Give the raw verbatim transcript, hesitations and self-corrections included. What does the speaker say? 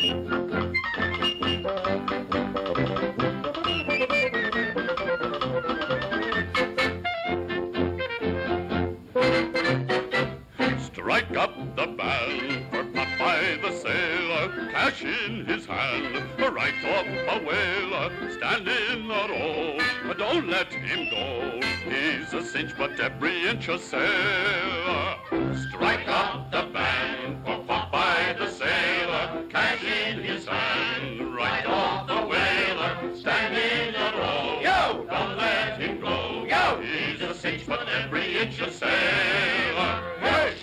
Strike up the band for Popeye the sailor, cash in his hand, right off a whaler, standing a row. Don't let him go, he's a cinch but every inch a sailor. Strike up the band for Popeye the sailor, cash in his hand, right off the whaler, standing a row. Yo! Don't let him go, yo! He's a cinch but every inch a sailor.